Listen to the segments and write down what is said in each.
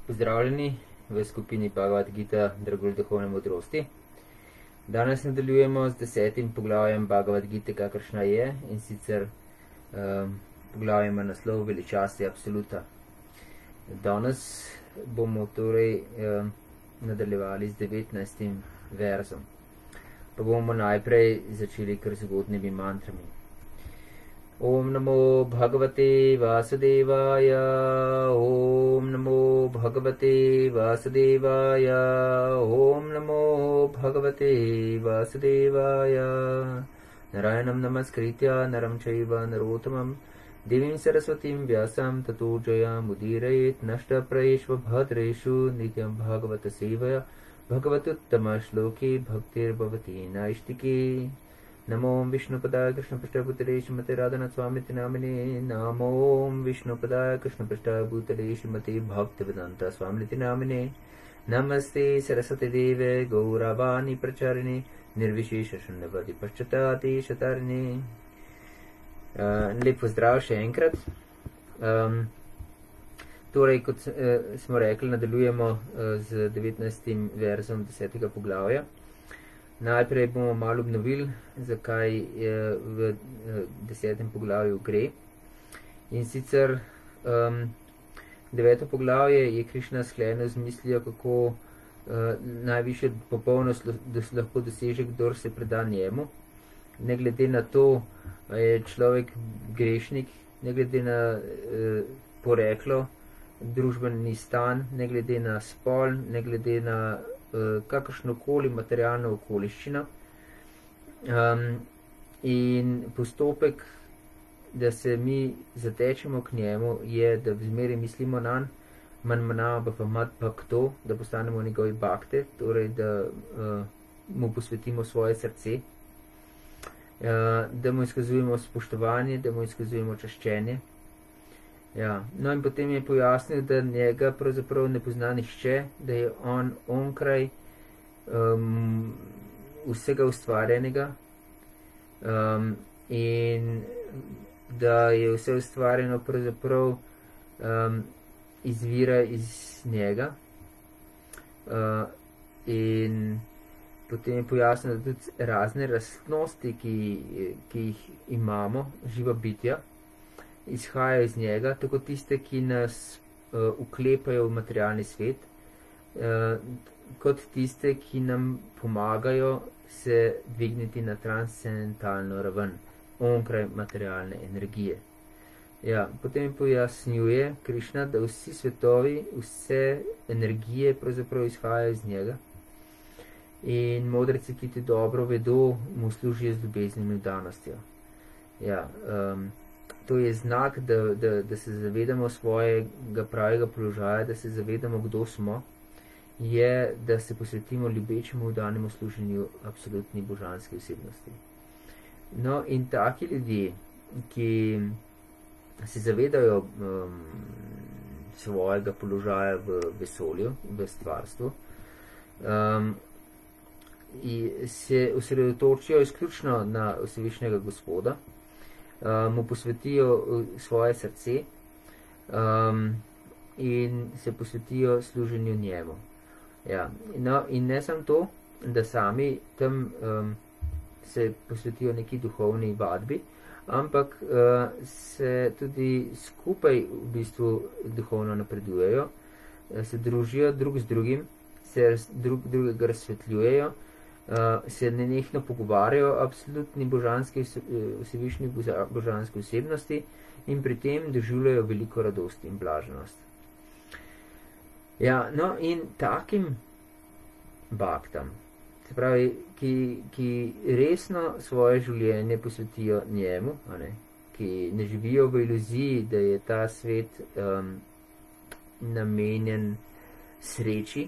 Pozdravljeni v skupini Bhagavad Gita Dragulj duhovne modrosti. Danes nadaljujemo z 10. poglavjem Bhagavad Gite, kakršna je, in sicer poglavje ima naslov Veličasti absoluta. Danes bomo torej nadaljevali z 19. verzom. Pa bomo najprej začeli kar z ugodnimi mantrami. Om namo bhagavate vasudevaya, om namo bhagavate vasudevaya, om namo bhagavate vasudevaya. Narayanam namaskritya naram chaiva narotamam, devim saraswatim vyasam tato jayam udirayet nashta prayeshva bhadreshu nityam bhagavata sevaya, bhagavatuttama shloke bhaktir bhavati naishtike. Namo Vishnupadaya Krishnapashta Bhutale Shrimate Radhanath Swamiti Namine. Namo Vishnupadaya Krishnapashta Bhutale Shrimate Bhaktivedanta Swamiti Namine. Namaste Saraswati Deve Gauravani Pracharine Nirvishesha Shunyavadi Paschatati Shatarine. Lep pozdrav še enkrat. Torej, kot smo rekli, nadaljujemo z 19. verzom 10. poglavja. Najprej bomo malo obnovili, zakaj v 10. poglavju gre. In sicer 9. poglavje je Krišna sklenil z mislijo, kako najvišjo popolnost lahko doseže, kdor se preda njemu. Ne glede na to, je človek grešnik, ne glede na poreklo, družbeni stan, ne glede na spol, ne glede na kakršnokoli materialno okoliščino. In postopek, da se mi zatečemo k njemu, je, da vzmeri mislimo nanj, manmanava bhavamat bhakto, da postanemo njegovi bhakte, torej da mu posvetimo svoje srce, da mu izkazujemo spoštovanje, da mu izkazujemo čaščenje. Ja. No, in potem je pojasnil, da njega pravzaprav ne pozna nihče, da je on onkraj vsega ustvarjenega, in da je vse ustvarjeno pravzaprav izvira iz njega. In potem je pojasnil, da tudi razne lastnosti, ki jih imamo, živa bitja, izhajajo iz njega, tako tiste, ki nas uklepajo v materialni svet, kot tiste, ki nam pomagajo se dvigniti na transcendentalno raven, onkraj materialne energije. Ja, potem pojasnjuje Krišna, da vsi svetovi, vse energije pravzaprav izhajajo iz njega, in modreci, ki ti dobro vedo, mu služijo z ljubeznim in vdanostjo. Ja, to je znak, da se zavedamo svojega pravega položaja, da se zavedamo, kdo smo, je, da se posvetimo ljubečemu vdanemu služenju absolutni božanski osebnosti. No, in taki ljudje, ki se zavedajo svojega položaja v vesolju, v stvarstvu, se osredotočijo izključno na Vsevišnjega Gospoda, mu posvetijo svoje srce in se posvetijo služenju njemu. Ja. No, in ne samo to, da sami tam se posvetijo neki duhovni vadbi, ampak se tudi skupaj v bistvu duhovno napredujejo, se družijo drug z drugim, se drugega razsvetljujejo, se nenehno pogovarjajo o absolutni božanski, vsevišnji božanski osebnosti in pri tem doživljajo veliko radost in blaženost. Ja, no, in takim bhaktam, se pravi, ki resno svoje življenje posvetijo njemu, ki ne živijo v iluziji, da je ta svet namenjen sreči,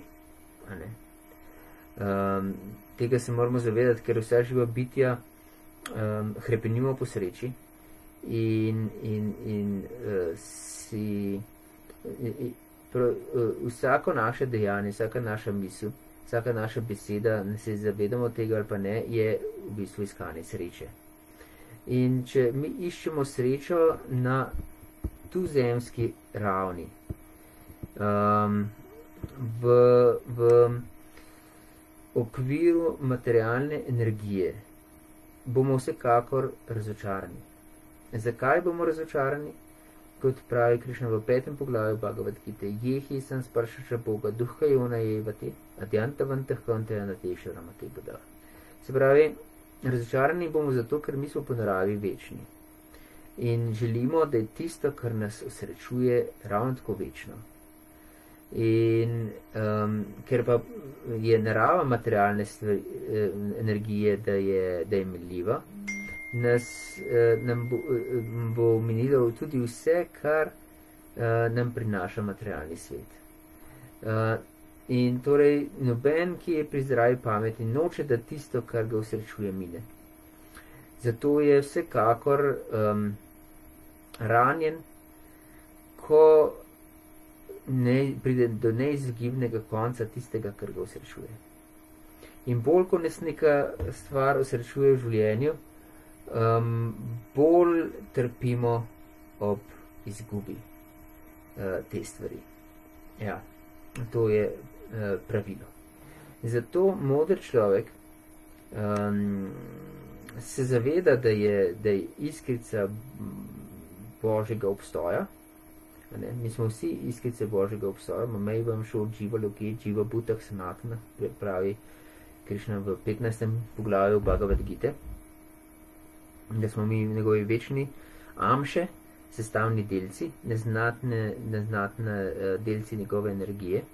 tega se moramo zavedati, ker vsa živa bitja hrepenimo po sreči in vsako naše dejanje, vsaka naša misel, vsaka naša beseda, ne se zavedamo tega ali pa ne, je v bistvu iskanje sreče. In če mi iščemo srečo na tuzemski ravni, v okviru materialne energije bomo vsekakor razočarani. Zakaj bomo razočarani? Kot pravi Krišna v 5. poglavju Bhagavad Gite, jehi sem spršača Boga, duha jona jevati, adyanta vantah kante anateša ramate Buddha. Se pravi, razočarani bomo zato, ker mi smo po naravi večni. In želimo, da je tisto, kar nas osrečuje, ravno tako večno. In ker pa je narava materialne energije, da je minljiva, nam bo minilo tudi vse, kar nam prinaša materialni svet. In torej noben, ki je pri zdravi pameti, noče, da tisto, kar ga osrečuje, mine. Zato je vsekakor ranjen, ko pride do neizogibnega konca tistega, kar ga osrečuje. In bolj, ko nas neka stvar osrečuje v življenju, bolj trpimo ob izgubi te stvari. Ja, to je pravilo. Zato moder človek se zaveda, da je iskrica Božjega obstoja. Mi smo vsi iskrice Božjega obstoja, mamej vam šel dživa loke, dživa butah sanatna, pravi Krišna v 15. poglavju Bhagavad Gite, da smo mi njegovi večni amše, sestavni delci, neznatne delci njegove energije.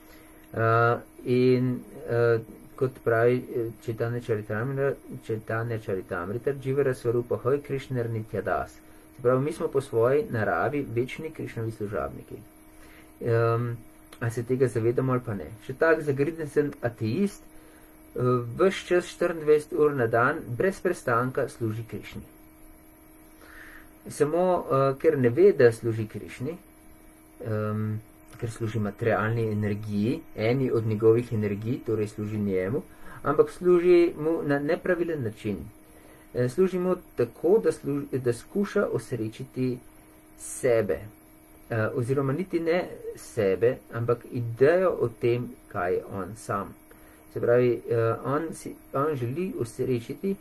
In kot pravi Chaitanya Charitamrita, Jivara Svarupa Hoj Krišner Nityadas. Se pravi, mi smo po svoji naravi večni Krišnovi služabniki. A se tega zavedamo ali pa ne? Še tak zagridensen ateist ves čas 24 ur na dan brez prestanka služi Krišni. Samo ker ne ve, da služi Krišni, ker služi materialni energiji, eni od njegovih energij, torej služi njemu, ampak služi mu na nepravilen način. Služi mu tako, da skuša osrečiti sebe, oziroma niti ne sebe, ampak idejo o tem, kaj je on sam. Se pravi, on želi osrečiti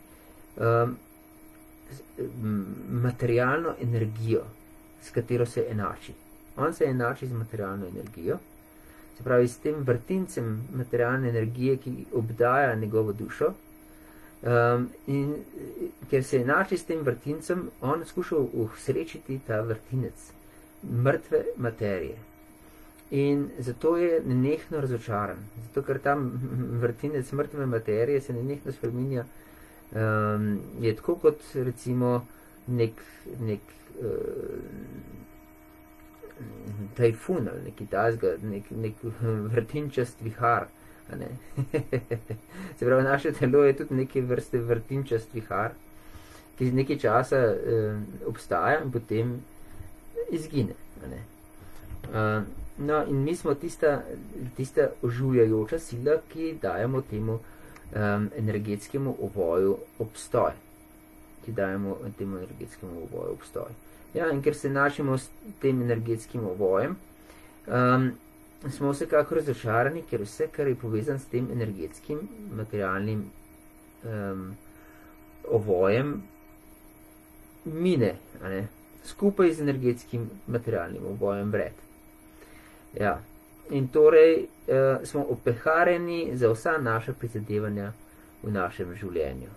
materialno energijo, s katero se enači. On se enači z materialno energijo, se pravi s tem vrtincem materialne energije, ki obdaja njegovo dušo, in ker se enači s tem vrtincem, on skuša usrečiti ta vrtinec mrtve materije. In zato je nenehno razočaran, zato ker ta vrtinec mrtve materije se nenehno spreminja, je tako kot recimo nek tajfun ali neki tazga, nek vrtinčast vihar. Se pravi, naše telo je tudi neke vrste vrtinčast vihar, ki nekaj časa obstaja in potem izgine. No, in mi smo tista oživljajoča sila, ki dajemo temu energetskemu ovoju obstoj. Ja, in ker se enačimo s tem energetskim ovojem, smo vsekako razočarani, ker vse, kar je povezan s tem energetskim, materialnim ovojem, mine, skupaj z energetskim materialnim ovojem vred. Ja, in torej smo opeharjeni za vsa naša prizadevanja v našem življenju.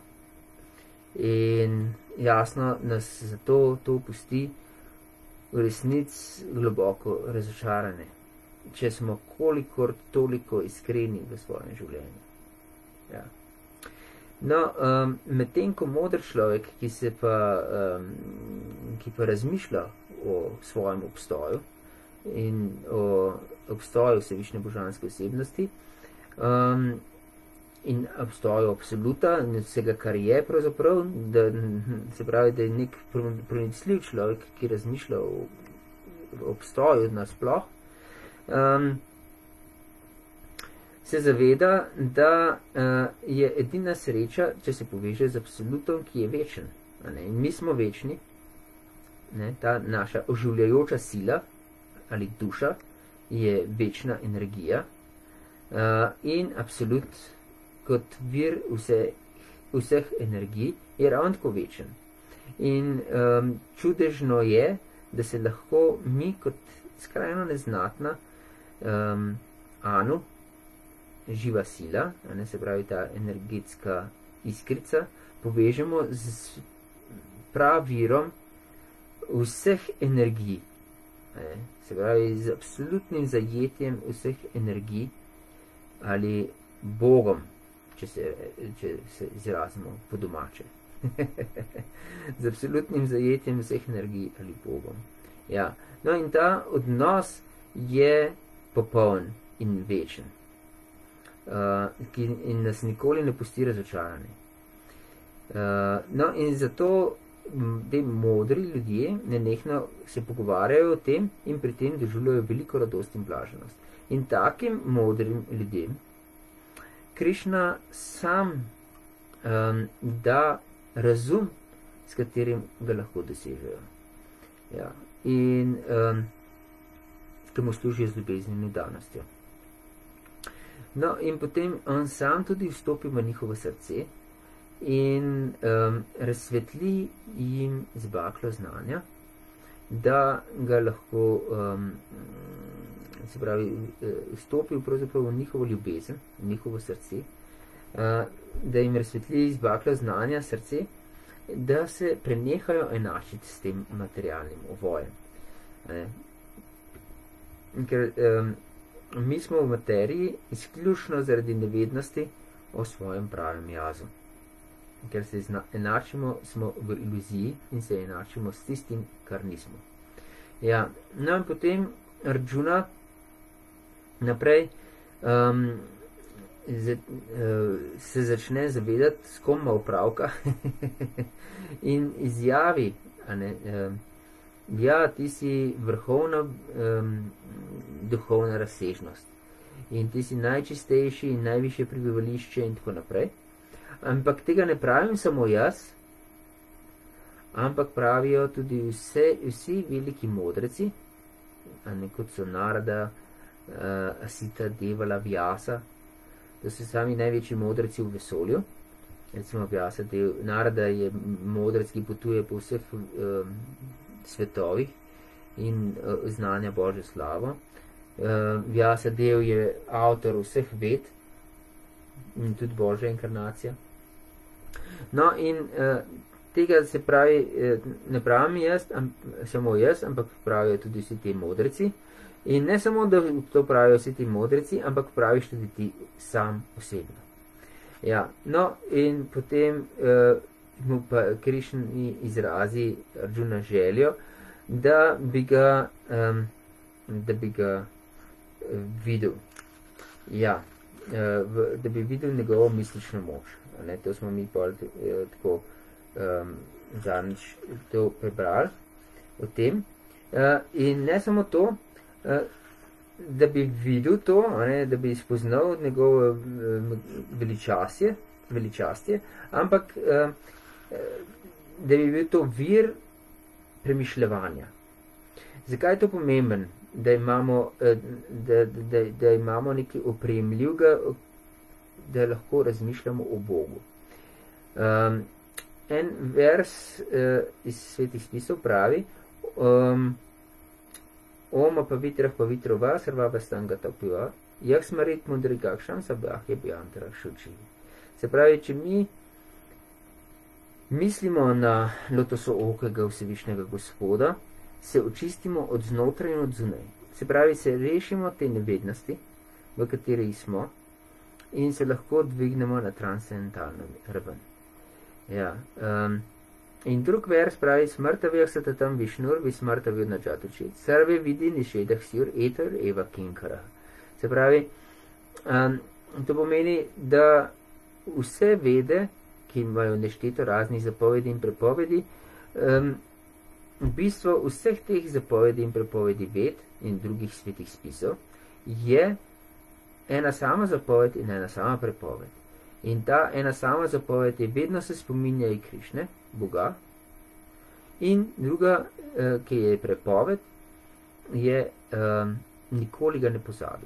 In jasno nas zato to pusti v resnici globoko razočarane, če smo kolikor toliko iskreni v svojem življenju. Ja. No, medtem ko moder človek, ki pa razmišlja o svojem obstoju in o obstoju vsevišne božanske osebnosti in obstoju absoluta in vsega, kar je pravzaprav, se pravi, da je nek pronicljiv človek, ki razmišlja o obstoju nasploh, se zaveda, da je edina sreča, če se poveže z absolutom, ki je večen. In mi smo večni, ta naša oživljajoča sila ali duša je večna energija in absolut kot vir vseh energij je ravno tako večen. In čudežno je, da se lahko mi kot skrajno neznatna Anu, živa sila, se pravi ta energetska iskrica, povežemo z pravirom vseh energij, se pravi z absolutnim zajetjem vseh energij ali Bogom, če se izrazimo po domače. Z absolutnim zajetjem vseh energij ali Bogom. Ja. No in ta odnos je popoln in večen, in nas nikoli ne pusti razočarani. No in zato te modri ljudje nenehno se pogovarjajo o tem in pri tem doživljajo veliko radost in blaženost. In takim modrim ljudem Krišna sam da razum, s katerim ga lahko dosežejo. Ja. In temu služijo z ljubeznjo in danostjo. No in potem on sam tudi vstopi v njihovo srce in razsvetli jim z baklo znanja, da ga lahko se pravi vstopi pravzaprav v njihovo ljubezen, v njihovo srce, da jim razsvetli z baklo znanja srce, da se prenehajo enačiti s tem materialnim ovojem. Ker mi smo v materiji izključno zaradi nevednosti o svojem pravem jazu. Ker se enačimo, smo v iluziji in se enačimo s tistim, kar nismo. Ja, no in potem Arjuna naprej se začne zavedati, s kom ima opravka in izjavi, ja, ti si vrhovna duhovna razsežnost in ti si najčistejši in najvišje prebivališče in tako naprej. Ampak tega ne pravim samo jaz, ampak pravijo tudi vsi veliki modreci, kot so Narada, Asita, Devala, Vyasa, to so sami največji modreci v vesolju. Recimo Vyasa, Narada je modrec, ki potuje po vseh svetovih in znanja Božjo slavo. Vyasa Dev je avtor vseh ved in tudi Božja inkarnacija. No in tega se pravi, ne pravim jaz, samo jaz, ampak pravijo tudi vsi ti modreci. In ne samo, da to pravijo vsi ti modreci, ampak praviš tudi ti sam osebno. Ja, no in potem mu pa Krišna izrazi Arjuna željo, da bi ga videl. Ja, da bi videl njegovo mislično moč. To smo mi pol tako zadnjič to prebrali o tem. In ne samo to, da bi videl to, da bi spoznal njegovo veličastje, ampak da bi bil to vir premišljevanja. Zakaj je to pomemben, da imamo nekaj opremljivega, da lahko razmišljamo o Bogu? En vers iz svetih spisov pravi, Oma pavitrah pavitro va sarva stanga tapiva, jak smarit mudrigakšam sabah je bjantara šuči. Se pravi, če mi mislimo na lotosookega vsevišnjega Gospoda, se očistimo od znotraj in od zunaj. Se pravi, se rešimo te nevednosti, v kateri smo, in se lahko dvignemo na transcendentalno raven. Ja, in drug vers pravi, smrtavih satatam višnur, vi smrtavih nadžatučit, sarve vidi nišedah sir, eter eva kinkara. Se pravi, to pomeni, da vse vede, ki imajo nešteto raznih zapovedi in prepovedi, v bistvu vseh teh zapovedi in prepovedi ved in drugih svetih spisov je ena sama zapoved in ena sama prepoved. In ta ena sama zapoved je vedno se spominjaj Krišne, Boga, in druga, ki je prepoved, je nikoli ga ne pozabi.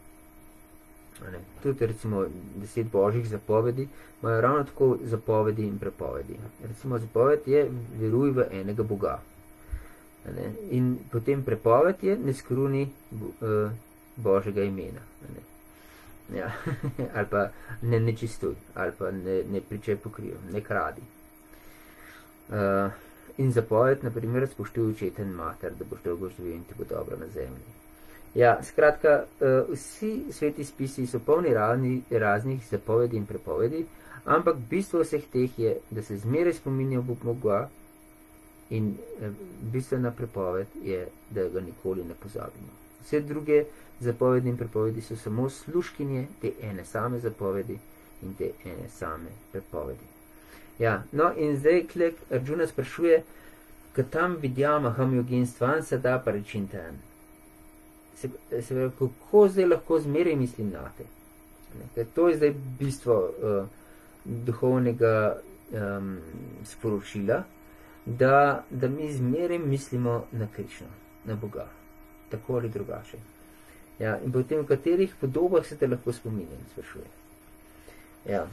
Tudi recimo 10 božjih zapovedi imajo ravno tako zapovedi in prepovedi. Recimo zapoved je veruj v enega Boga. In potem prepoved je ne skruni božjega imena. Ja. Ali pa ne nečistuj, ali pa ne pričaj pokrijo, ne kradi. In zapoved, na primer, spoštuj očeta in mater, da boš dolgo živel in ti bo dobro na zemlji. Ja, skratka, vsi sveti spisi so polni raznih zapovedi in prepovedi, ampak bistvo vseh teh je, da se zmeraj spominjajo Boga in bistvena prepoved je, da ga nikoli ne pozabimo. Vse druge zapovedi in prepovedi so samo služkinje te ene same zapovedi in te ene same prepovedi. Ja, no in zdaj Arjuna sprašuje, katam vidyamaham yoginstvan sada paričintajan. Se pravi, kako zdaj lahko zmeraj mislim na te? To je zdaj bistvo duhovnega sporočila, da mi zmeraj mislimo na Krišno, na Boga, tako ali drugače. Ja, in potem v katerih podobah se te lahko spominjam, sprašuje. Ja.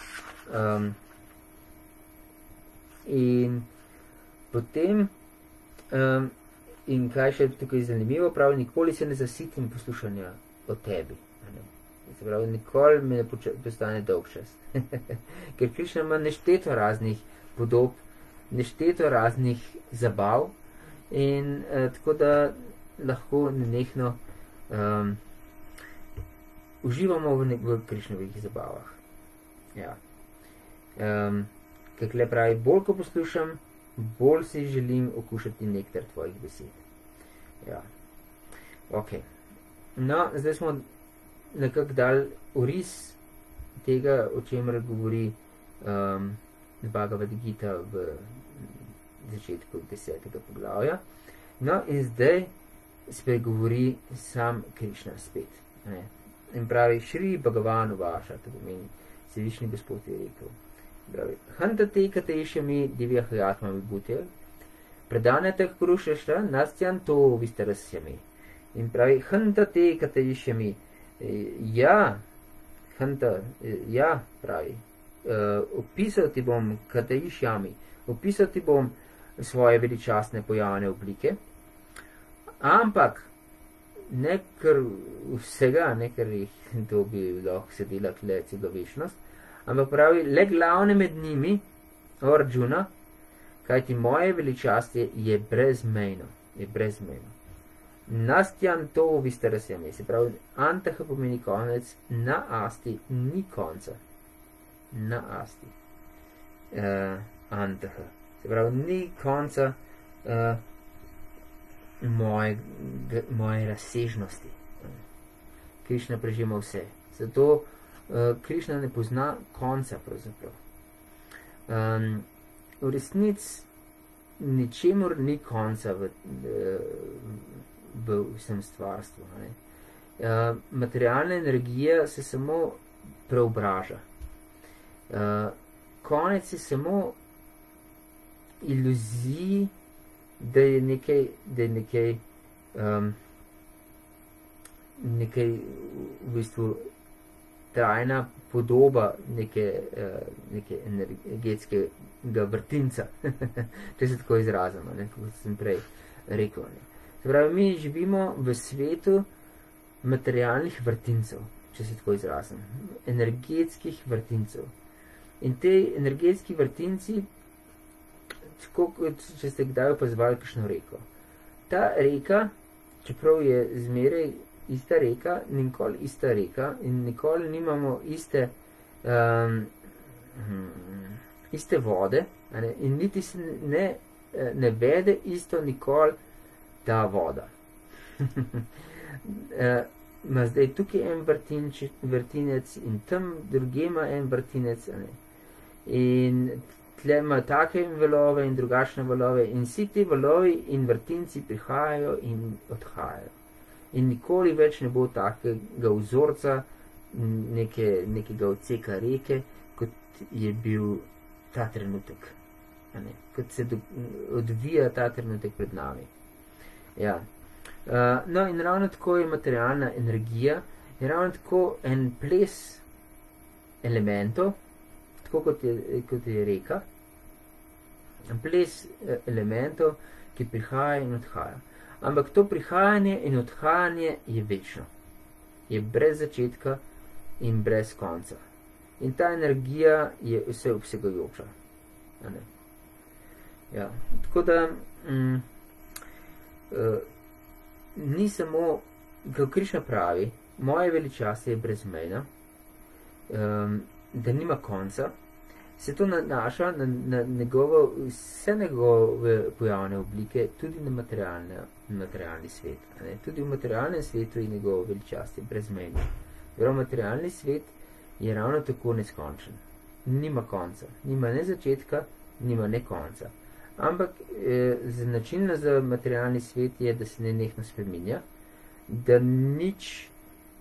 In potem in kaj še tukaj zanimivo, pravi, nikoli se ne zasitim poslušanja o tebi. Se pravi, nikoli me ne postane dolgčas. Ker Krišna ima nešteto raznih podob, nešteto raznih zabav in tako da lahko nenehno uživamo v Krišnovih zabavah. Ja. Kakle pravi, bolj ko poslušam, bolj si želim okušati nektar tvojih besed. Ja. Ok. No, zdaj smo nekako dali oris tega, o čemer govori Bhagavad Gita v začetku 10. poglavja. No, in zdaj spet govori sam Krišna spet. In pravi, Šri Bhagavan Vaša, to pomeni, se Višni Gospod je rekel. Pravi, Hantate katešami divjahajatma vibhutya, predanete kurušešta nastyan to vistarasjami. In pravi, Hantate katešami, ja, pravi, opisal ti bom katešami, opisal ti bom svoje veličastne pojavne oblike, ampak ne kar vsega, ne kar to bi lahko sedela tle celo večnost, ampak pravi, le glavne med njimi, o Arjuna, kajti moje veličastje je brezmejno, Nastyan to vistarasjami, se pravi, antaha pomeni konec, na asti ni konca. Na asti. Antaha. Se pravi, ni konca moje razsežnosti. Krišna prežema vse. Zato Krišna ne pozna konca pravzaprav. V resnici ničemur ni konca v vsem stvarstvu. Materialna energija se samo preobraža. Konec je samo iluzij, da je nekaj v bistvu trajna podoba neke energetskega vrtinca, če se tako izrazimo, kot sem prej rekel. Se pravi, mi živimo v svetu materialnih vrtincev, če se tako izrazim, energetskih vrtincev. In te energetski vrtinci, tako kot če ste kdaj opazovali kakšno reko. Ta reka, čeprav je zmeraj ista reka, nikoli ista reka in nikoli nimamo iste vode, in niti se ne vede isto nikoli ta voda. Ma zdaj tukaj en vrtinec in tam druge ima en vrtinec, in tle ima take valove in drugačne valove in vsi ti valovi in vrtinci prihajajo in odhajajo. In nikoli več ne bo takega vzorca, nekega odseka reke, kot je bil ta trenutek. Kot se odvija ta trenutek pred nami. Ja. No, in ravno tako je materialna energija, je ravno tako en ples elementov, tako kot je reka, ples elementov, ki prihaja in odhaja. Ampak to prihajanje in odhajanje je večno. Je brez začetka in brez konca. In ta energija je vse obsegajoča. Ja, tako da ni samo, kot Krišna pravi, moje veličastje je brezmejno, da nima konca, se to nanaša na vse njegove pojavne oblike, tudi na materialni svet. Tudi v materialnem svetu je njegovo veličastje brezmejno. Materialni svet je ravno tako neskončen. Nima konca. Nima ne začetka, nima ne konca. Ampak značilno za materialni svet je, da se nenehno spreminja, da nič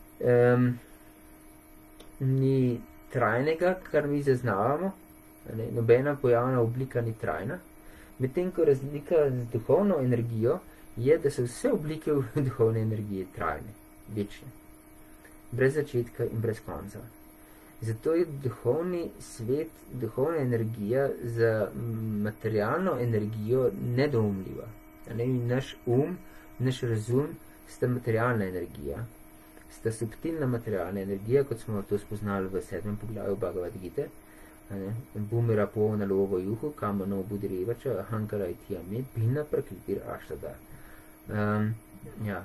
ni trajnega, kar mi zaznavamo, nobena pojavna oblika ni trajna, medtem ko razlika z duhovno energijo je, da so vse oblike duhovne energije trajne, večne, brez začetka in brez konca. Zato je duhovni svet, duhovna energija za materialno energijo nedoumljiva. Naš naš razum sta materialna energija, sta subtilna materialna energija, kot smo to spoznali v 7. poglavju Bhagavad Gite. Bumira po nalovo juhu, kamano budirevača, ahankara itiyame, bina prakritir aštada. Ja.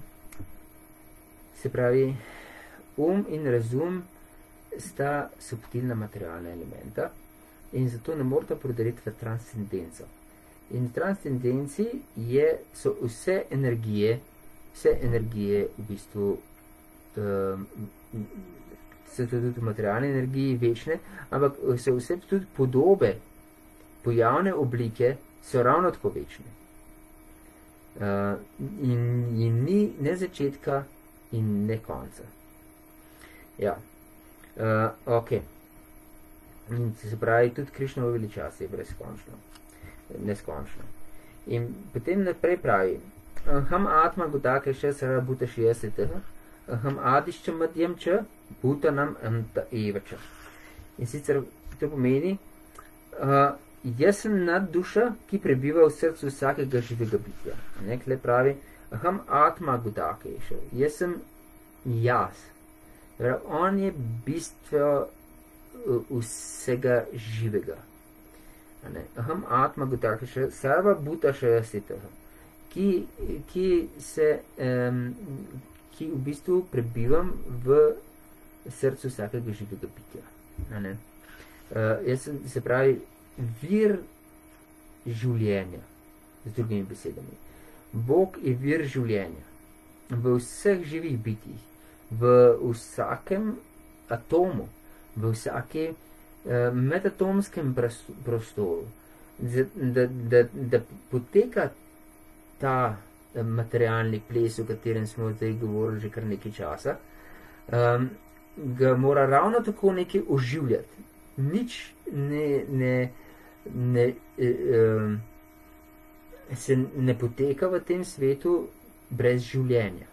Se pravi, in razum sta subtilna materialna elementa in zato ne morata prodreti v transcendenco. In v transcendenci so vse energije v bistvu so tudi v materialni energiji večne, ampak so vse tudi podobe, pojavne oblike so ravno tako večne. In ni ne začetka in ne konca. Ja. Ok. In se pravi, tudi Krišnovo veličastje je brezkončno. Neskončno. In potem naprej pravi, ham atma gudake še sara buta šijesetah, ham adišča madjem če, buta nam anta evača. In sicer to pomeni, jaz sem nad duša, ki prebiva v srcu vsakega živega bitja. Nekle pravi, ham atma gudake še, jaz sem jaz. On je bistvo vsega živega. Aham atma gutakeša sarva buta šajasitaha, ki v bistvu prebivam v srcu vsakega živega bitja. Jaz sem, se pravi, vir življenja, z drugimi besedami. Bog je vir življenja v vseh živih bitjih, v vsakem atomu, v vsakem metatomskem prostoru, da poteka ta materialni ples, o katerem smo zdaj govorili že kar nekaj časa, ga mora ravno tako nekaj oživljati. Nič se ne poteka v tem svetu brez življenja.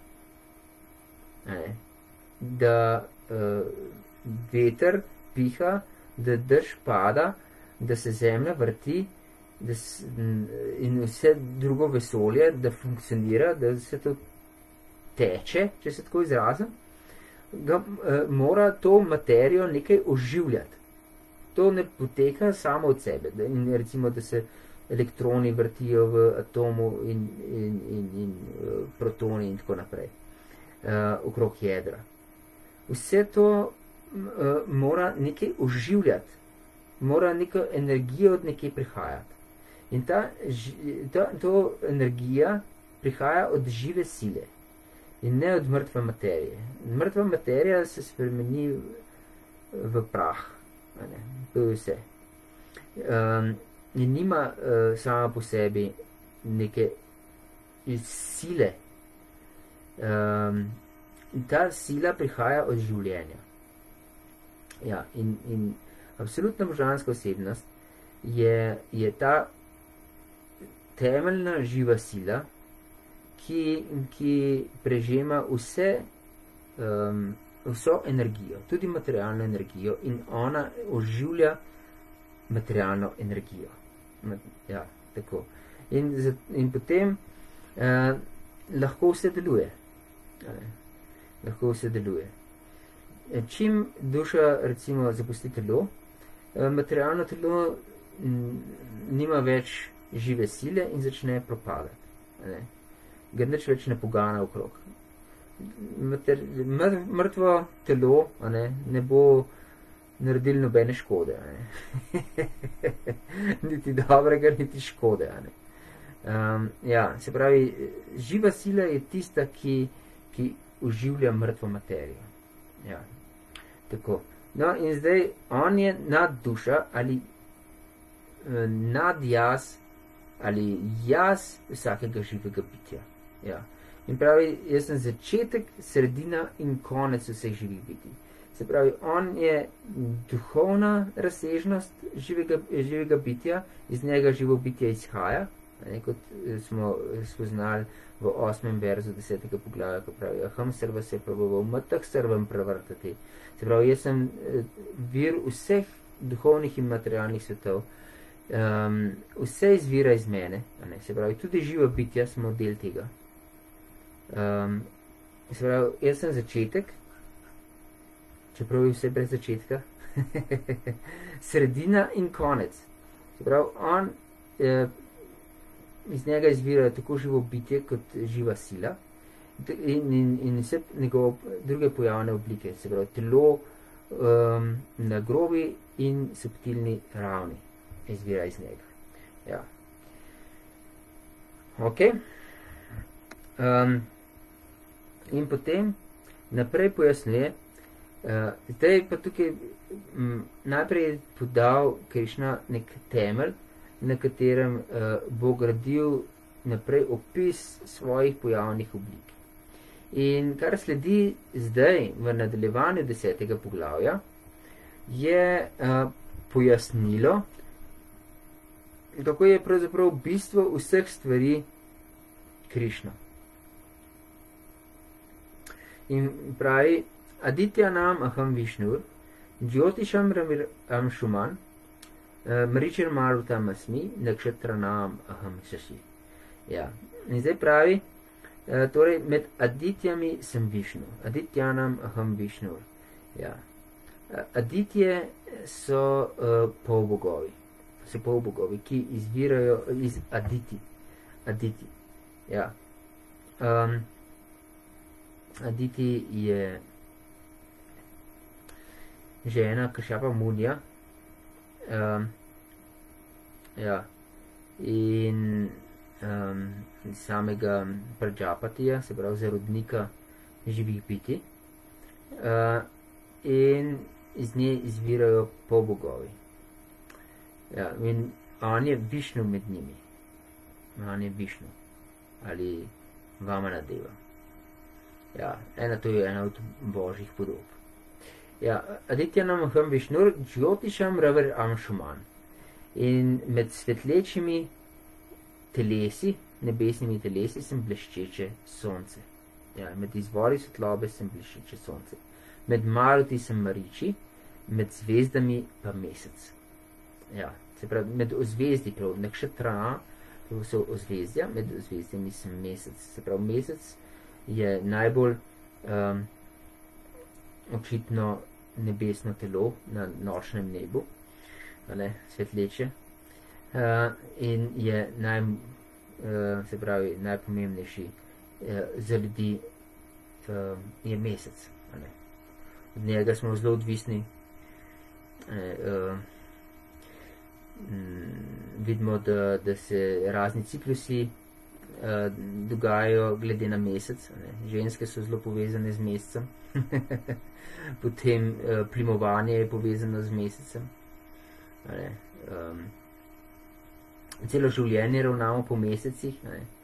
Da veter piha, da dež pada, da se zemlja vrti in vse drugo vesolje, da funkcionira, da se to teče, če se tako izrazim, mora to materijo nekaj oživljati. To ne poteka samo od sebe. In recimo, da se elektroni vrtijo v atomu in protoni in tako naprej, okrog jedra. Vse to mora nekaj oživljati, mora neko energijo od nekaj prihajati. In to energija prihaja od žive sile in ne od mrtve materije. Mrtva materija se spremeni v prah. To je vse. In nima sama po sebi neke sile. Ta sila prihaja od življenja. Ja, in absolutna božanska osebnost je ta temeljna živa sila, ki prežema vso energijo, tudi materialno energijo, in ona oživlja materialno energijo. Ja, tako. In potem lahko vse deluje. Lahko vse deluje. Čim duša, recimo, zapusti telo, materialno telo nima več žive sile in začne propadati. Ga nič več ne pogana okrog. Mrtvo telo ne bo naredil nobene škode. Niti dobrega, niti škode. Ja, se pravi, živa sila je tista, ki oživlja mrtvo materijo. Ja, tako. No, in zdaj, on je nad duša ali nad jaz ali jaz vsakega živega bitja. Ja. In pravi, jaz sem začetek, sredina in konec vseh živih bitij. Se pravi, on je duhovna razsežnost živega bitja, iz njega živo bitje izhaja, kot smo spoznali v 8. verzu 10. poglavja, ko pravi, aham sarva se prabhavam matah sarvam pravartati. Se pravi, jaz sem vir vseh duhovnih in materialnih svetov, vse izvira iz mene, se pravi, tudi živa bitja smo del tega. Se pravi, jaz sem začetek, čeprav je vse brez začetka, sredina in konec. Se pravi, on iz njega izvirajo tako živo bitje kot živa sila in vse njegove druge pojavne oblike, se pravi, telo na grobi in subtilni ravni izvira iz njega. Ja. Ok. In potem naprej pojasnjuje, zdaj pa tukaj najprej podal Krišna nek temelj, na katerem bo gradil naprej opis svojih pojavnih oblik. In kar sledi zdaj v nadaljevanju 10. poglavja, je pojasnilo, kako je pravzaprav bistvo vseh stvari Krišna. In pravi, Adityanam aham Vishnur, Jyotisham Ramir Amshuman, Mričir Marutam Asmi, Nakšatranam aham Shashi. Ja. In zdaj pravi, torej med Adityami sem Višnu. Adityanam aham Vishnur. Ja. Aditje so polbogovi. So polbogovi, ki izvirajo iz Aditi. Aditi. Ja. Aditi je žena Kašapa Munija. Ja. In samega Prajapatija, se pravi zarodnika živih bitij. In iz nje izvirajo polbogovi. Ja, in on je Višnu med njimi. On je Višnu. Ali Vamanadeva. Ja, to je ena od božjih podob. Ja, Adityanam aham Vishnur, Jyotisham Ravar Amshuman. In med svetlečimi telesi, nebesnimi telesi, sem bleščeče sonce. Ja, med izvori svetlobe sem bleščeče sonce. Med Maruti sem Mariči, med zvezdami pa mesec. Ja, se pravi, med ozvezdi, prav, Nakšatra, to so ozvezdja, med ozvezdjami sem mesec. Se pravi, mesec je najbolj očitno nebesno telo na nočnem nebu, svetleče, in je se pravi, najpomembnejši za ljudi je mesec. Od njega smo zelo odvisni. Vidimo, da se razni ciklusi dogajajo glede na mesec. Ženske so zelo povezane z mesecem. Potem plimovanje je povezano z mesecem. Celo življenje ravnamo po mesecih.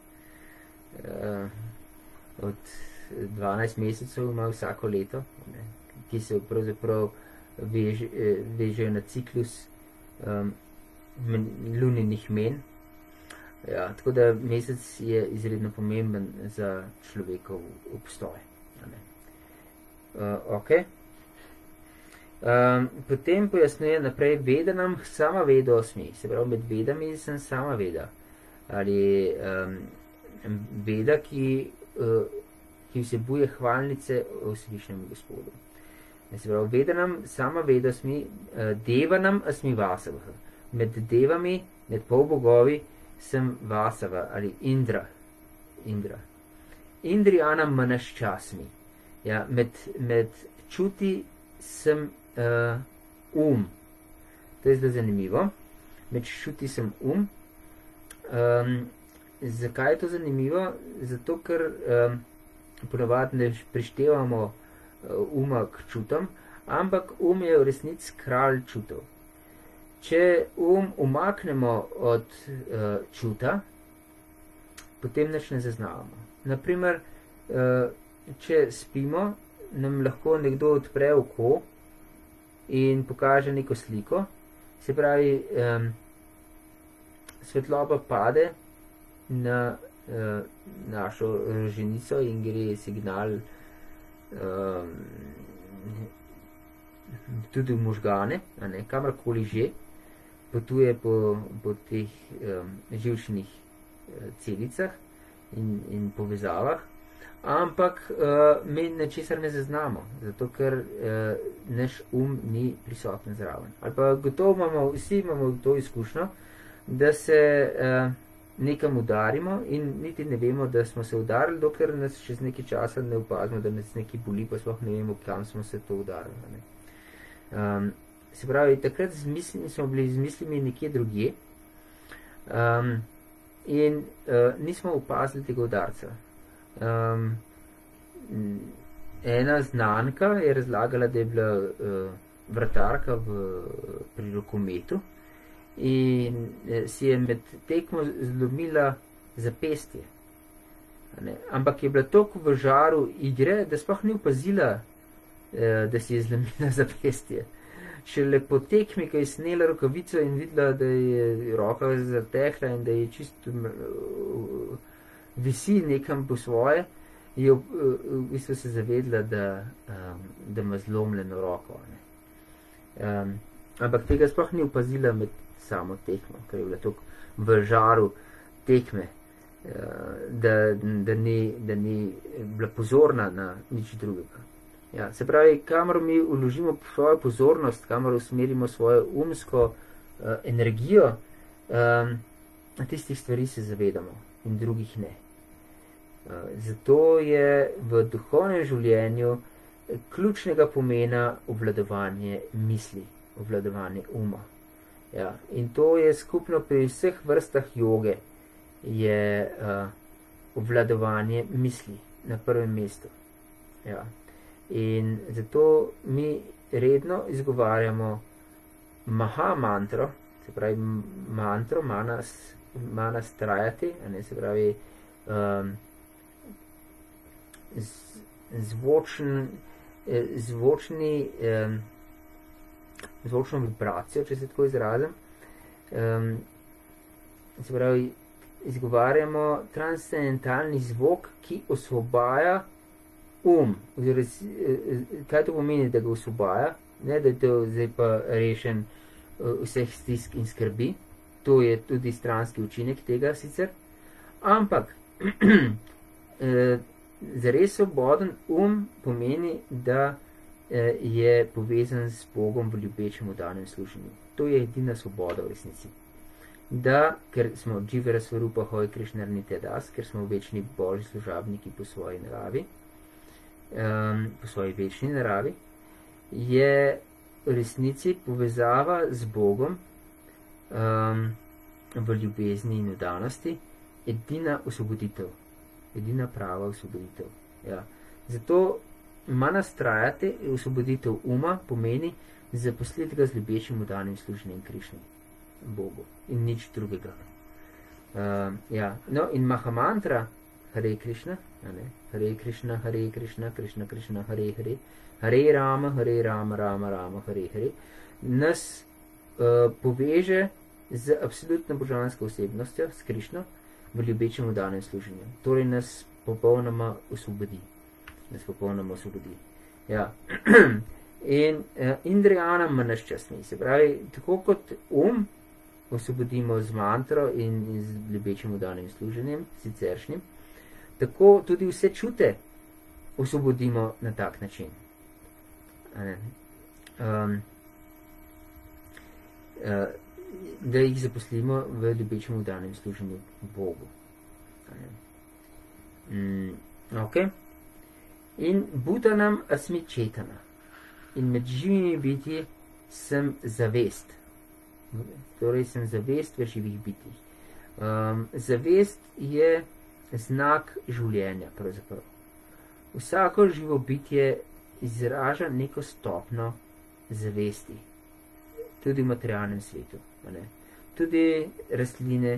Od 12 mesecev ima vsako leto, ki se pravzaprav vežejo na ciklus luninih men. Ja, tako da mesec je izredno pomemben za človekov obstoj. Okay. Potem pojasnjuje naprej, veda nam sama veda osmi, se pravi, med vedami sem sama veda. Ali veda, ki vsebuje hvalnice o Svišnemu Gospodu. Se pravi, veda nam sama veda osmi, deva nam asmi vasavah. Med devami, med polbogovi sem vasava ali Indra. Indrijana manaščasmi. Ja, med čuti sem To je zelo zanimivo. Med čuti sem Zakaj je to zanimivo? Zato, ker ponavadi ne prištevamo uma k čutom, ampak je v resnici kralj čutov. Če umaknemo od čuta, potem nič ne zaznavamo. Naprimer, če spimo, nam lahko nekdo odpre oko in pokaže neko sliko, se pravi, svetloba pade na našo roženico in gre signal tudi v možgane, kamorkoli že, potuje po teh živčnih celicah in povezavah, ampak mi nečesar ne zaznamo, zato ker naš ni prisoten zraven. Ali pa gotovo vsi imamo to izkušnjo, da se nekam udarimo in niti ne vemo, da smo se udarili, dokler nas čez nekaj časa ne opazimo, da nas nekaj boli, pa sploh ne vemo, kam smo se to udarili. Se pravi, takrat smo bili z mislimi nekje drugje in nismo opazili tega udarca. Ena znanka je razlagala, da je bila vratarka pri rokometu in si je med tekmo zlomila zapestje. Ampak je bila toliko v žaru igre, da sploh ni opazila, da si je zlomila zapestje. Šele po tekmi, ko je snela rokavico in videla, da je roka zatekla in da je čisto visi nekam po svoje, je v bistvu se zavedla, da ima zlomljeno roko. Ampak tega sploh ni opazila med samo tekmo, ker je bila toliko v žaru tekme, da ni bila pozorna na nič drugega. Ja, se pravi, kamor mi vložimo svojo pozornost, kamor usmerimo svojo umsko energijo, tistih stvari se zavedamo in drugih ne. Zato je v duhovnem življenju ključnega pomena obvladovanje misli, obvladovanje uma. Ja, in to je skupno pri vseh vrstah joge, je obvladovanje misli na prvem mestu. Ja. In zato mi redno izgovarjamo maha mantro, se pravi mantro, manas trajati, se pravi zvočno vibracijo, če se tako izrazim. Se pravi, izgovarjamo transcendentalni zvok, ki osvobaja kaj to pomeni, da ga osvobaja? Ne, da je to zdaj pa rešen vseh stisk in skrbi, to je tudi stranski učinek tega sicer, ampak zares svoboden pomeni, da je povezan s Bogom v ljubečem vdanem služenju. To je edina svoboda v resnici. Da, ker smo Jivara Svarupa Hoj Krišna Nite Das, ker smo večni božji služabniki po svoji naravi, po svoji večni naravi, je v resnici povezava z Bogom v ljubezni in vdanosti edina osvoboditev, edina prava osvoboditev. Ja. Zato manas trajati, osvoboditev uma, pomeni zaposliti ga z ljubečim vdanim služenjem Krišni, Bogu in nič drugega. Ja. No, in Mahamantra Hare Krishna, Hare Krishna, Hare Krishna, Krishna Krishna, Hare Hare, Hare Rama, Rama Rama, Hare Hare, nas poveže z absolutno božansko osebnostjo, s Krišno, v ljubečem vdanem služenju. Torej nas popolnoma osvobodi. Ja. In Indrijana manaščasmi, se pravi, tako kot osvobodimo z mantro in z ljubečim vdanim služenjem, siceršnjim, tako tudi vse čute osvobodimo na tak način. Da jih zaposlimo v ljubečem vdanem služenju Bogu. Ok. In Butanam asmi četana. In med živimi bitji sem zavest. Torej sem zavest v živih bitjih. Zavest je znak življenja, pravzaprav. Vsako živo bitje izraža neko stopno zavesti. Tudi v materialnem svetu. Tudi rastline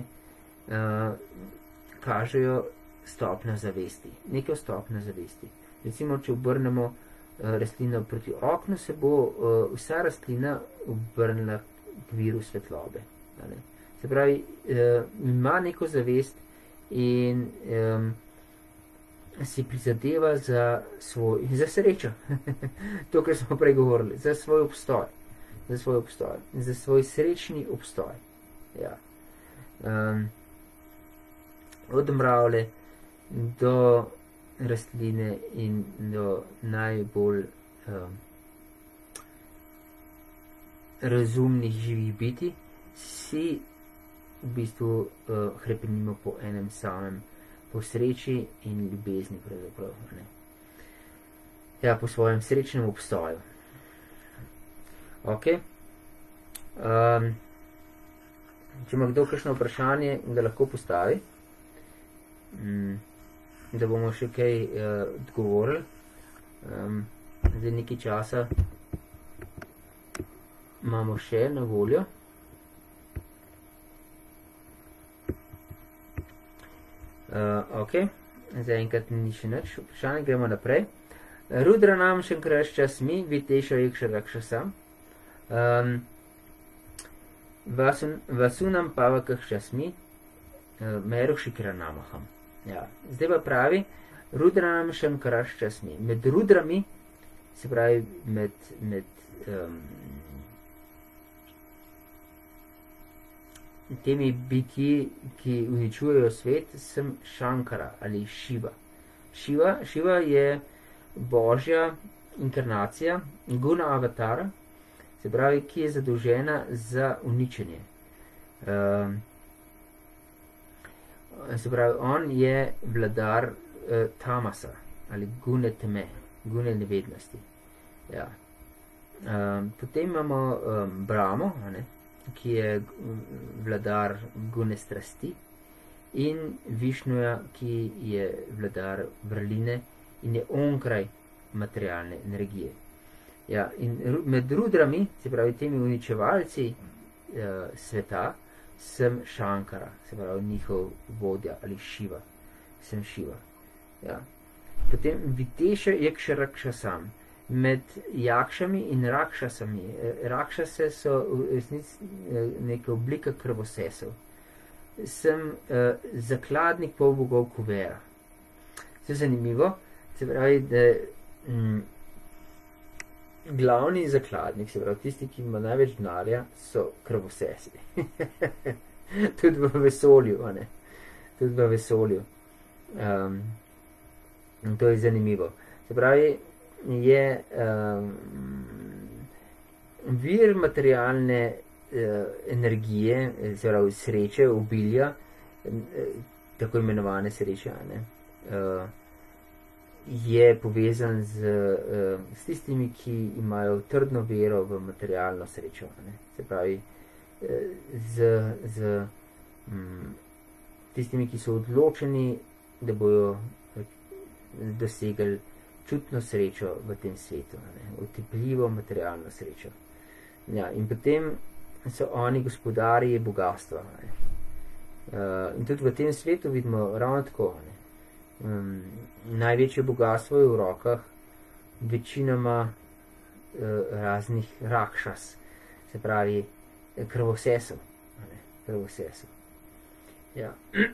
kažejo stopno zavesti. Neko stopno zavesti. Recimo, če obrnemo rastlino proti oknu, se bo vsa rastlina obrnila k viru svetlobe. Se pravi, ima neko zavest in si prizadeva za srečo. To, kar smo prej govorili, za svoj obstoj. Za svoj srečni obstoj. Ja. Od mravlje do rastline in do najbolj razumnih živih bitij si v bistvu hrepenimo po enem samem, po sreči in ljubezni, pravzaprav. Ja, po svojem srečnem obstoju. Ok. Če ima kdo kakšno vprašanje, ga lahko postavi, da bomo še kaj odgovorili. Zdaj nekaj časa imamo še na voljo. Ok, zdaj enkrat ni še nič vprašanje, gremo naprej. Rudranam Shankarasmi Vitesha Yaksharaksasam Vasunam Pavakakshasmi Meru Shikranamaham. Ja, zdaj pa pravi Rudranam Shankarasmi. Med rudrami, se pravi med temi bitji, ki uničujejo svet, sem Shankara ali Shiva. Shiva je božja inkarnacija, guna avatara, se pravi, ki je zadolžena za uničenje. Se pravi, on je vladar tamasa ali gune teme, gune nevednosti. Ja. Potem imamo Brahmo, ki je vladar gune strasti, in Višnuja, ki je vladar vrline in je onkraj materialne energije. Ja, in med rudrami, se pravi temi uničevalci sveta, sem Shankara, se pravi njihov vodja ali Shiva. Sem Shiva. Ja. Potem Vitesha Yaksharaksasam. Med jakšami in rakšasami. Rakšase so v resnici neka oblika krvosesov. Sem zakladnik polbogov Kuvera. To je zanimivo. Se pravi, da glavni zakladnik, se pravi tisti, ki ima največ denarja, so krvosesi. Tudi v vesolju, Tudi v vesolju. In to je zanimivo. Se pravi, je vir materialne energije, se pravi sreče, obilja, tako imenovane sreče, je povezan s tistimi, ki imajo trdno vero v materialno srečo. Se pravi, z tistimi, ki so odločeni, da bojo dosegli čutno srečo v tem svetu, otipljivo materialno srečo. Ja, in potem so oni gospodarji bogatstva. In tudi v tem svetu vidimo ravno tako. Največje bogatstvo je v rokah večinoma raznih rakšas, se pravi krvosesov. Ja.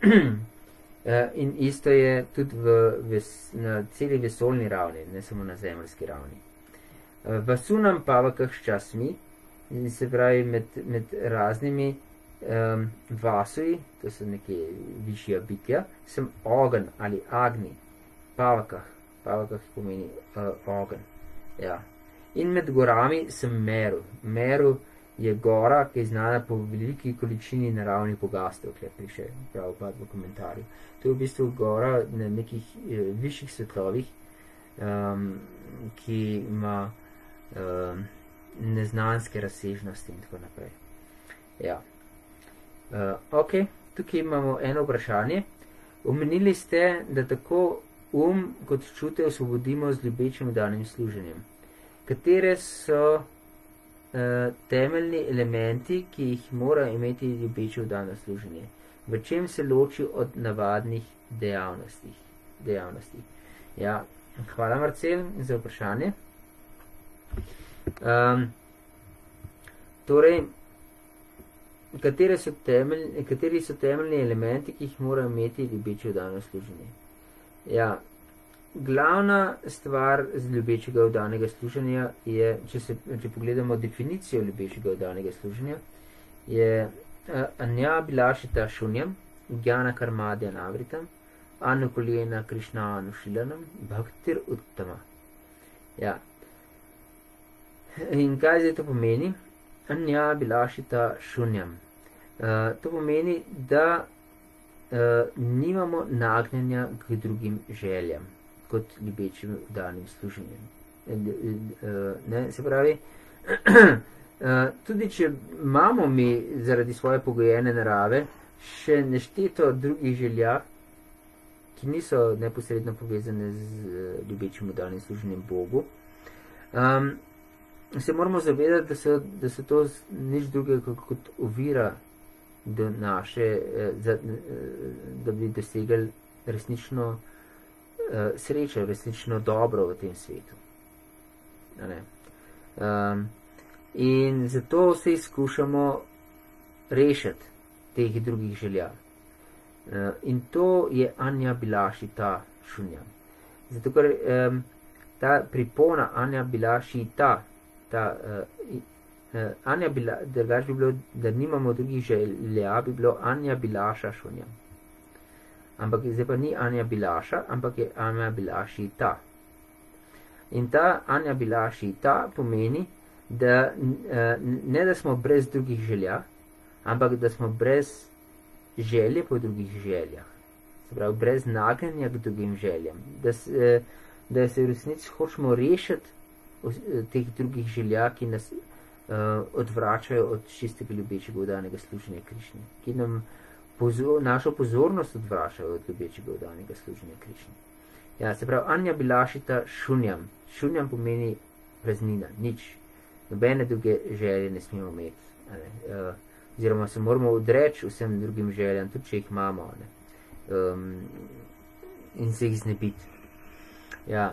In isto je tudi na celi vesoljni ravni, ne samo na zemeljski ravni. Vasunam pavakah s časmi, se pravi med raznimi vasuji, to so neke višja bitja, sem ogen ali agni, pavakah pomeni ogen. Ja. In med gorami sem Meru. Meru je gora, ki je znana po veliki količini naravnih bogastev, kjer piše prav v komentarju. To je v bistvu gora na nekih višjih svetlovih, ki ima neznanske razsežnosti in tako naprej. Ja. Ok, tukaj imamo eno vprašanje. Omenili ste, da tako kot čute osvobodimo z ljubečim vdanim služenjem. Katere so temeljni elementi, ki jih mora imeti ljubeče vdano služenje? V čem se loči od navadnih dejavnosti? Ja, hvala Marcel za vprašanje. Torej, kateri so temeljni elementi, ki jih mora imeti ljubeče vdano služenje? Ja, glavna stvar z ljubečega vdanega služenja je, če pogledamo definicijo ljubečega vdanega služenja, je Anja Bilašita Šunjam, Gyana Karmadya Navritam, Anukuljena Krišna Anušilanam, Bhaktir Uttama. Ja. In kaj zdaj to pomeni? Anja Bilašita Šunjam. To pomeni, da nimamo nagnjenja k drugim željam, kot ljubečim vdanim služenjem. Se pravi, tudi če imamo mi zaradi svoje pogojene narave še nešteto drugih želja, ki niso neposredno povezane z ljubečim vdanim služenjem Bogu, se moramo zavedati, da so to nič drugega kot ovira do naše, da bi dosegli resnično srečo, resnično dobro v tem svetu. In zato se izkušamo rešiti teh drugih želja. In to je Anja Bilašita Šunjam. Zato, ker ta pripona Anja Bilašita, drugače bi bilo, da nimamo drugih želja, bi bilo Anja Bilaša Šunjam. Ampak zdaj pa ni Anja Bilaša, ampak je Anja Bilašita. In ta Anja Bilašita pomeni, da ne da smo brez drugih želja, ampak da smo brez želje po drugih željah. Se pravi, brez nagnjenja k drugim željam. Da se v resnici hočemo rešiti teh drugih želja, ki nas odvračajo od čistega ljubečega vdanega služenja Krišni, ki nam našo pozornost odvračajo od ljubečega vdanega služenja Krišni. Ja, se pravi, Anja Bilašita Šunjam. Šunjam pomeni praznina, nič. Nobene druge želje ne smemo imeti. Oziroma se moramo odreči vsem drugim željam, tudi če jih imamo. In se jih znebiti. Ja.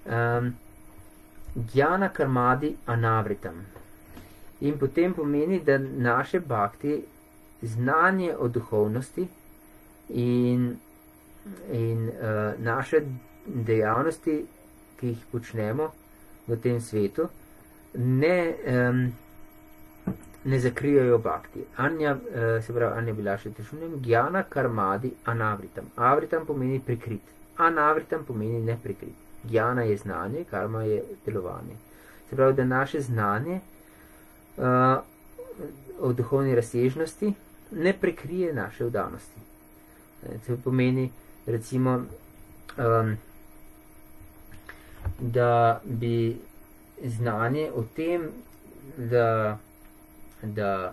Gyana Karmadi Anavritam. In potem pomeni, da naše bhakti, znanje o duhovnosti in naše dejavnosti, ki jih počnemo v tem svetu, ne zakrijajo bhakti. Se pravi, Anja Bilašita Šunjam, Gyana Karmadi Anavritam. Avritam pomeni prikrit. Anavritam pomeni neprikrit. Gyana je znanje, karma je delovanje. Se pravi, da naše znanje o duhovni razsežnosti ne prekrije naše vdanosti. To pomeni, recimo, da bi znanje o tem, da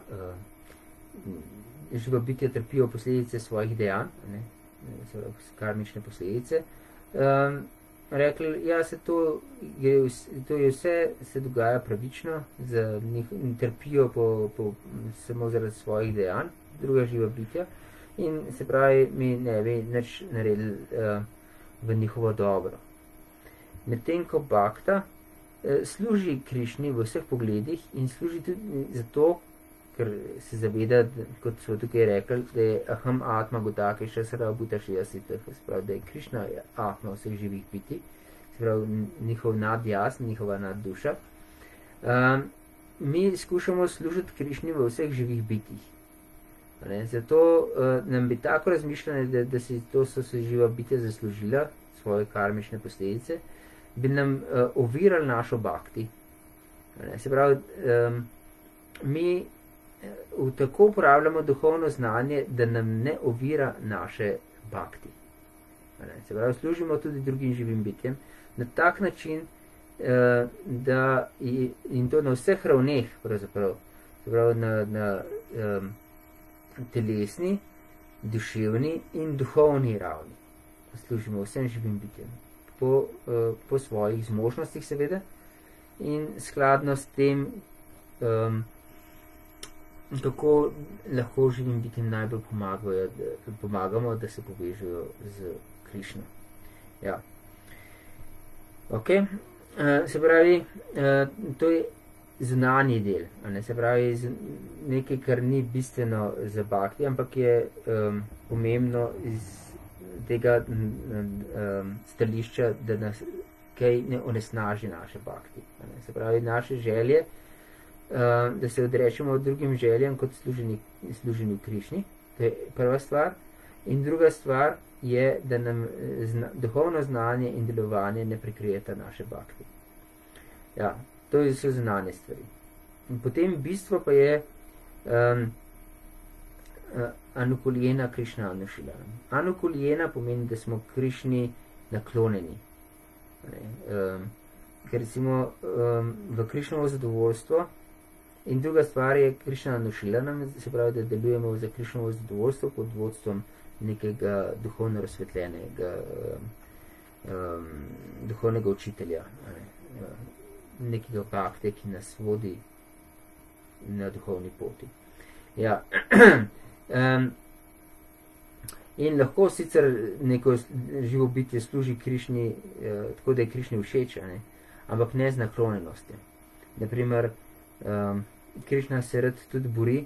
živa bitja trpijo posledice svojih dejanj, karmične posledice, rekli, ja, to je vse, se dogaja pravično, in trpijo samo zaradi svojih dejanj, druga živa bitja, in se pravi, mi ne bi nič naredili v njihovo dobro. Medtem ko bhakta služi Krišni v vseh pogledih in služi tudi zato, ker se zaveda, kot so tukaj rekli, da je aham atma gotake šasara buta šijasita, se pravi, da je Krišna atma vseh živih biti, se pravi, njihov nadjaz, njihova nadduša. Mi skušamo služiti Krišni v vseh živih bitih. Zato nam bi tako razmišljanje, da to so se živa bitja zaslužila, svoje karmične posledice, bi nam ovirali našo bhakti. Se pravi, mi tako uporabljamo duhovno znanje, da nam ne ovira naše bhakti. Se pravi, služimo tudi drugim živim bitjem na tak način, da in to na vseh ravneh, pravzaprav, se pravi, na telesni, duševni in duhovni ravni. Služimo vsem živim bitjem. Po svojih zmožnostih, seveda, in skladno s tem, kako lahko živim bitjem najbolj pomagamo, da se povežejo z Krišno. Ja. Ok. Se pravi, to je zunanji del, se pravi, nekaj, kar ni bistveno za bhakti, ampak je pomembno iz tega stališča, da nas kaj ne onesnaži naše bhakti. Se pravi, naše želje, da se odrečemo drugim željam kot služenju Krišni, to je prva stvar. In druga stvar je, da nam duhovno znanje in delovanje ne prikrijeta naše bhakti. Ja, to so zunanje stvari. In potem bistvo pa je anukuljena Krišna anušilana. Anukuljena pomeni, da smo Krišni naklonjeni. Ker recimo v Krišnovo zadovoljstvo in druga stvar je Krišna anušilana, se pravi, da delujemo za Krišnovo zadovoljstvo pod vodstvom nekega duhovno razsvetljenega duhovnega učitelja, nekega bhakte, ki nas vodi na duhovni poti. Ja. In lahko sicer neko živo bitje služi Krišni, tako da je Krišni všeč, ampak ne z naklonjenostjo. Naprimer, Krišna se rad tudi bori,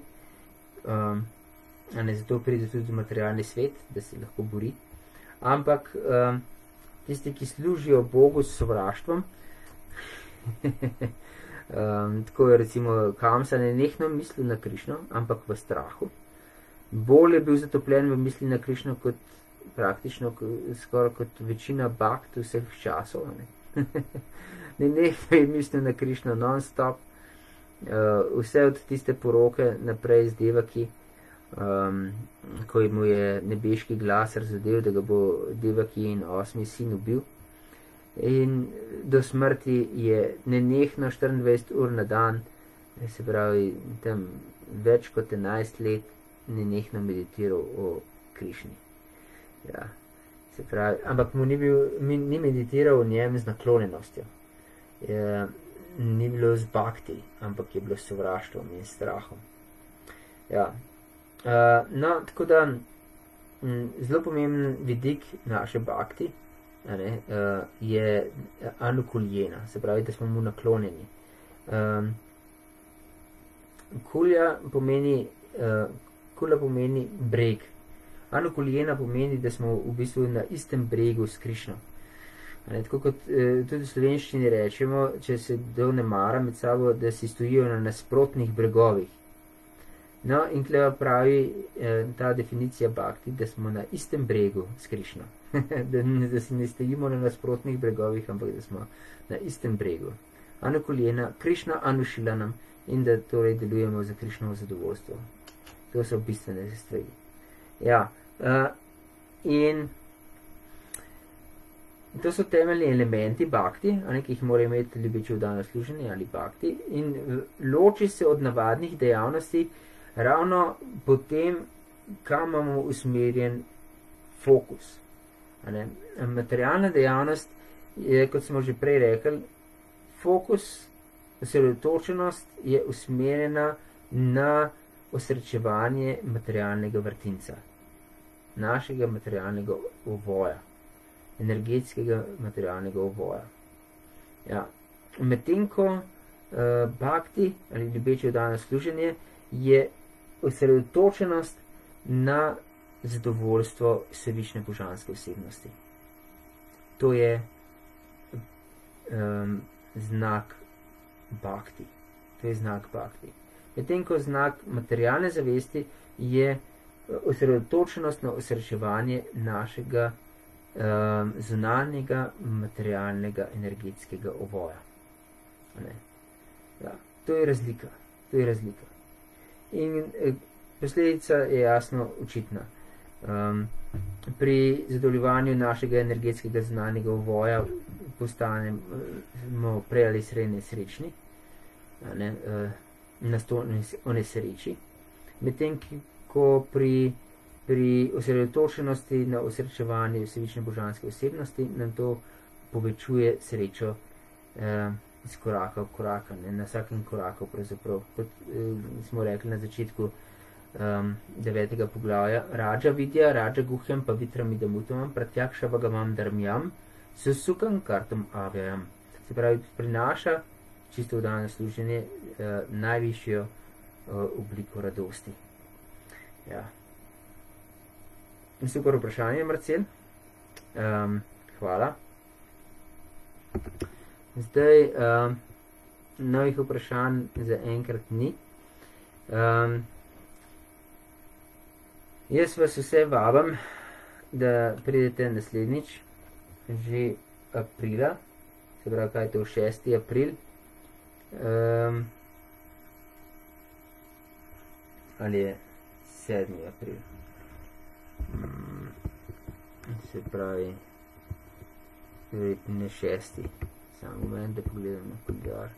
zato pride tudi v materialni svet, da se lahko bori, ampak tisti, ki služijo Bogu s sovraštvom, tako je recimo Kamsa nenehno mislil na Krišno, ampak v strahu. Bolj je bil zatopljen v misli na Krišno kot praktično skoraj kot večina bhakt vseh časov. Nenehno je mislil na Krišno non-stop, vse od tiste poroke naprej z Devaki, ko mu je nebeški glas razodel, da ga bo Devaki in 8. sin ubil. In do smrti je nenehno 24 ur na dan, se pravi tam več kot 11 let, nenehno meditiral o Krišni. Ja, se pravi, ampak mu ni meditiral o njem z naklonjenostjo. Ni bilo z bhakti, ampak je bilo s sovraštvom in strahom. Ja. No, tako da zelo pomemben vidik naše bhakti je anukuljena, se pravi, da smo mu naklonjeni. Kulja pomeni breg. Anukuljena pomeni, da smo v bistvu na istem bregu s Krišno. Tako kot tudi v slovenščini rečemo, če se kdo ne mara med sabo, da si stojijo na nasprotnih bregovih. No, in tukaj pravi ta definicija bhakti, da smo na istem bregu s Krišno. Da si ne stojimo na nasprotnih bregovih, ampak da smo na istem bregu. Anukuljena, Krišna anušilanam, in da torej delujemo za Krišnovo zadovoljstvo. To so bistvene stvari. Ja, in to so temeljni elementi bhakti, ki jih mora imeti ljubeče vdano služenje ali bhakti, in loči se od navadnih dejavnosti ravno potem, kam imamo usmerjen fokus. Materialna dejavnost je, kot smo že prej rekli, fokus, osredotočenost je usmerjena na osrečevanje materialnega vrtinca, našega materialnega ovoja, energetskega materialnega ovoja. Ja. Medtem ko bhakti ali ljubeče vdano služenje je osredotočenost na zadovoljstvo sevične božanske osebnosti. To je znak bhakti. To je znak bhakti. Medtem ko znak materialne zavesti je osredotočenost na osrečevanje našega zunanjega materialnega energetskega ovoja. Ja, to je razlika. To je razlika. In posledica je jasno očitna. Pri zadovoljevanju našega energetskega zunanjega ovoja postanemo prej ali slej nesrečni, nas to onesreči. Medtem ko pri osredotočenosti na osrečevanje vsevične božanske osebnosti nam to povečuje srečo iz koraka v koraka, na vsakem koraku pravzaprav. Kot smo rekli na začetku 9. poglavja, Raja vidya, Raja guhyam pavitramidam uttamam pratyakshavagamam dharmyam susukam kartum avyayam. Se pravi, prinaša čisto vdano služenje najvišjo obliko radosti. Ja. In super vprašanje, Marcel. Hvala. Zdaj, novih vprašanj za enkrat ni. Jaz vas vse vabim, da pridete naslednjič, že aprila, se pravi, kaj je to 6. april, ali je 7. april. Se pravi, verjetno 6. Samo moment, da pogledam na koledar.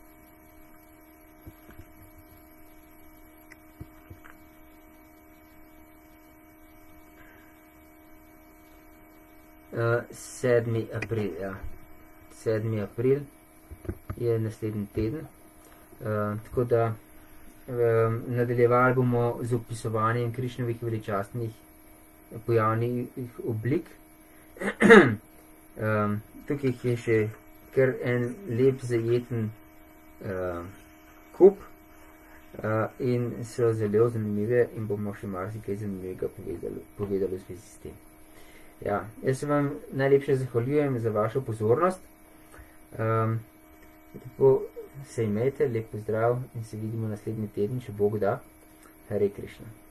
Sedmi april, ja. 7. april je naslednji teden. Tako da nadaljevali bomo z opisovanjem Krišnovih veličastnih pojavnih oblik. Tukaj je še kar en lep zajeten kup in so zelo zanimive in bomo še marsikaj zanimivega povedali v zvezi s tem. Ja, jaz se vam najlepše zahvaljujem za vašo pozornost. Lepo se imejte, lep pozdrav in se vidimo naslednji teden, če Bog da. Hare Krishna.